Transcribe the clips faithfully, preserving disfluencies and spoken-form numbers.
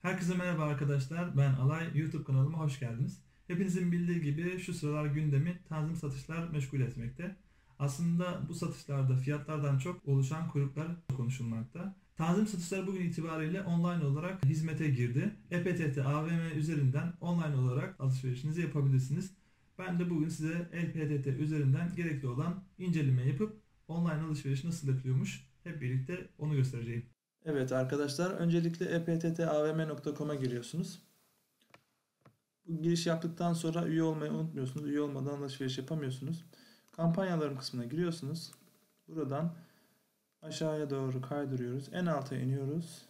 Herkese merhaba arkadaşlar. Ben Alay. YouTube kanalıma hoş geldiniz. Hepinizin bildiği gibi şu sıralar gündemi tanzim satışlar meşgul etmekte. Aslında bu satışlarda fiyatlardan çok oluşan kuyruklar konuşulmakta. Tanzim satışlar bugün itibariyle online olarak hizmete girdi. E P T T A V M üzerinden online olarak alışverişinizi yapabilirsiniz. Ben de bugün size E P T T üzerinden gerekli olan inceleme yapıp online alışveriş nasıl yapılıyormuş hep birlikte onu göstereceğim. Evet arkadaşlar, öncelikle e p t t a v m nokta com'a giriyorsunuz. Bu giriş yaptıktan sonra üye olmayı unutmuyorsunuz. Üye olmadan alışveriş yapamıyorsunuz. Kampanyalarım kısmına giriyorsunuz. Buradan aşağıya doğru kaydırıyoruz. En alta iniyoruz.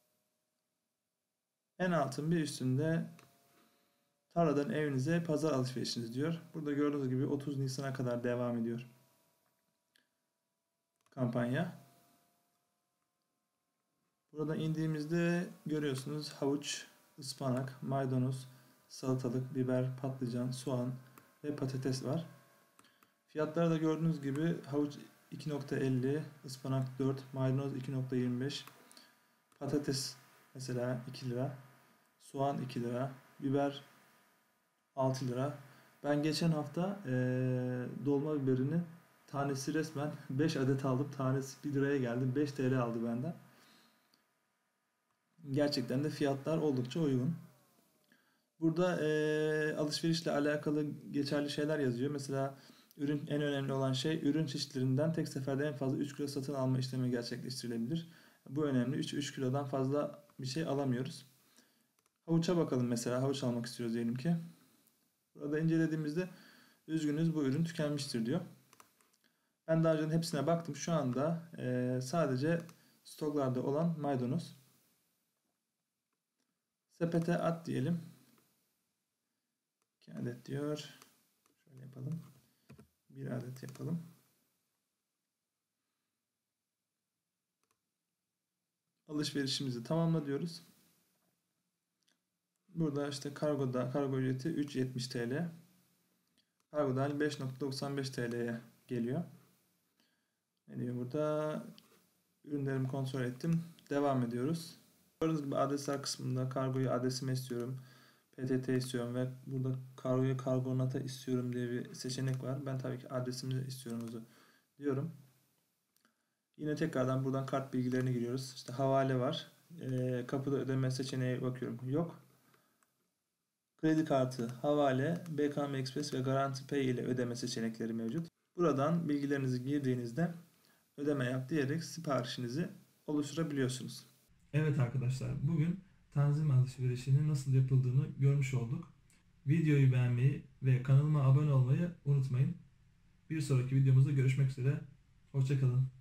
En altın bir üstünde tarladan evinize pazar alışverişiniz diyor. Burada gördüğünüz gibi otuz Nisan'a kadar devam ediyor kampanya. Burada indiğimizde görüyorsunuz havuç, ıspanak, maydanoz, salatalık, biber, patlıcan, soğan ve patates var. Fiyatları da gördüğünüz gibi havuç iki nokta elli, ıspanak dört, maydanoz iki nokta yirmi beş, patates mesela iki lira, soğan iki lira, biber altı lira. Ben geçen hafta ee, dolma biberini tanesi resmen beş adet aldım. Tanesi bir liraya geldi. beş T L aldı benden. Gerçekten de fiyatlar oldukça uygun. Burada e, alışverişle alakalı geçerli şeyler yazıyor. Mesela ürün en önemli olan şey ürün çeşitlerinden tek seferde en fazla üç kilo satın alma işlemi gerçekleştirilebilir. Bu önemli. üç kilodan fazla bir şey alamıyoruz. Havuça bakalım mesela. Havuç almak istiyoruz diyelim ki. Burada incelediğimizde üzgünüz bu ürün tükenmiştir diyor. Ben daha önce hepsine baktım. Şu anda e, sadece stoklarda olan maydanoz. Sepete at diyelim. iki adet diyor. Şöyle yapalım. Bir adet yapalım. Alışverişimizi tamamla diyoruz. Burada işte kargoda kargo ücreti üç yetmiş T L. Kargo dahil beş nokta doksan beş T L'ye geliyor. Ne diyor burada? Ürünlerimi kontrol ettim. Devam ediyoruz. Gördüğünüz gibi adresler kısmında kargoyu adresime istiyorum. P T T istiyorum ve burada kargoyu kargonata istiyorum diye bir seçenek var. Ben tabii ki adresimi istiyorum diyorum. Yine tekrardan buradan kart bilgilerini giriyoruz. İşte havale var. E, kapıda ödeme seçeneği bakıyorum. Yok. Kredi kartı, havale, B K M Express ve Garanti Pay ile ödeme seçenekleri mevcut. Buradan bilgilerinizi girdiğinizde ödeme yap diyerek siparişinizi oluşturabiliyorsunuz. Evet arkadaşlar, bugün tanzim alışverişinin nasıl yapıldığını görmüş olduk. Videoyu beğenmeyi ve kanalıma abone olmayı unutmayın. Bir sonraki videomuzda görüşmek üzere. Hoşça kalın.